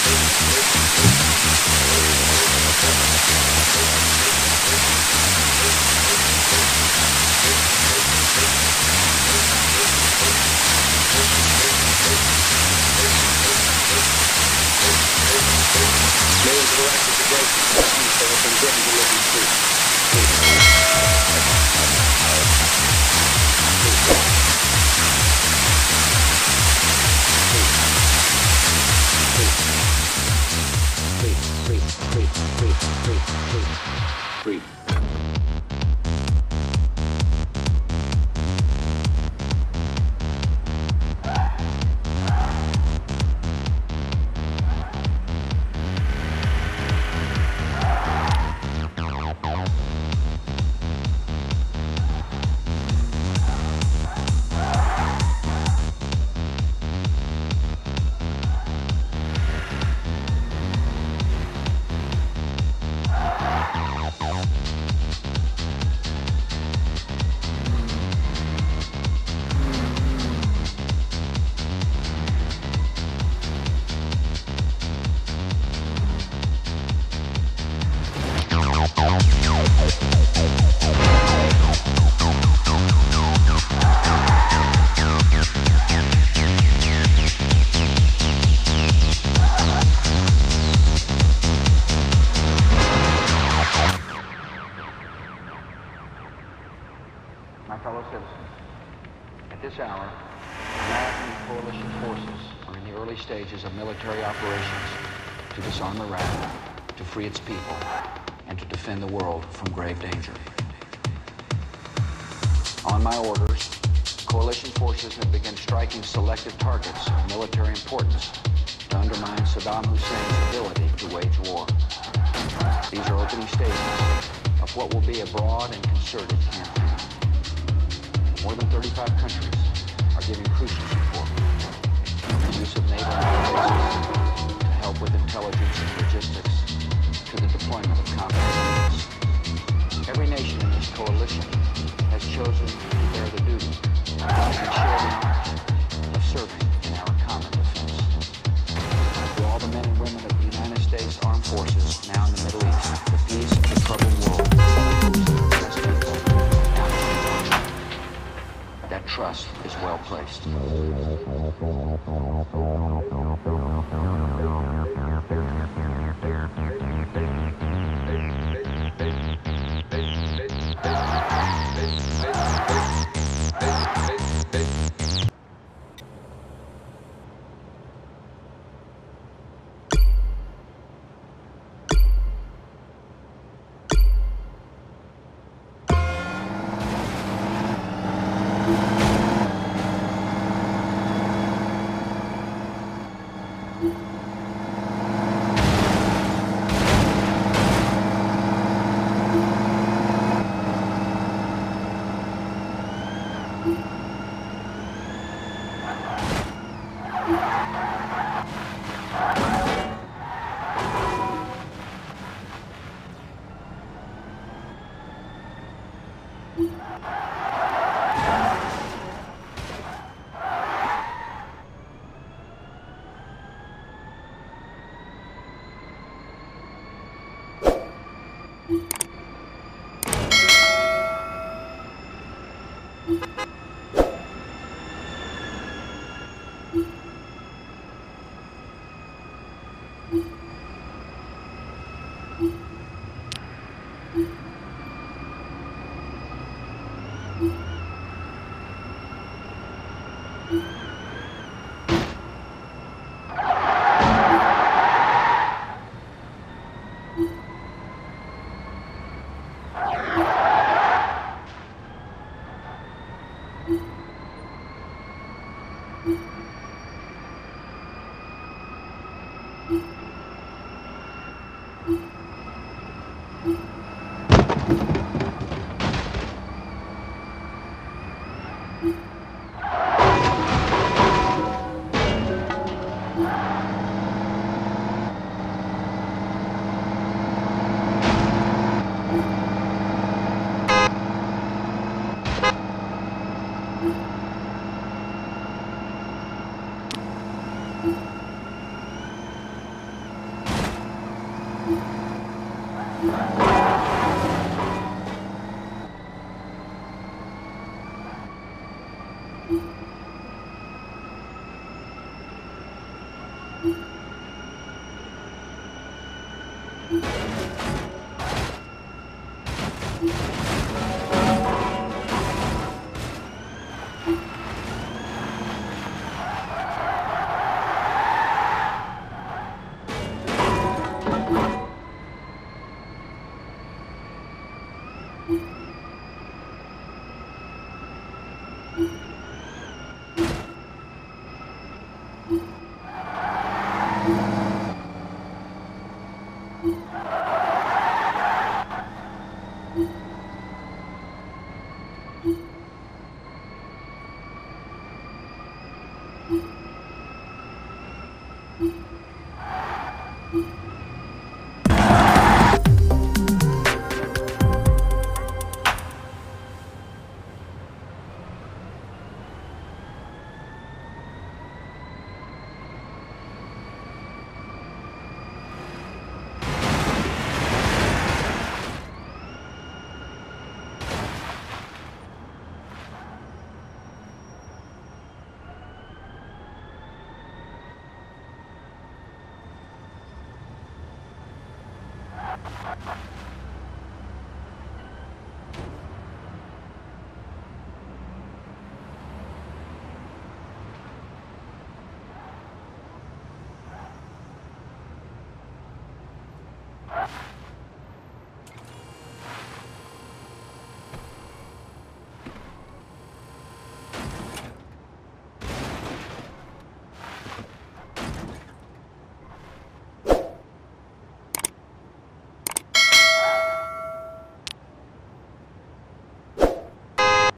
Stages of military operations to disarm Iraq, to free its people, and to defend the world from grave danger. On my orders, coalition forces have begun striking selected targets of military importance to undermine Saddam Hussein's ability to wage war. These are opening stages of what will be a broad and concerted campaign. More than 35 countries are giving crucial support. The use of naval bases to help with intelligence and logistics to the deployment of combat units. Every nation in this coalition has chosen to bear the duty and share the honor of serving in our common defense. To all the men and women of the United States Armed Forces now in the Middle East, the peace of the troubled world, that trust is well placed.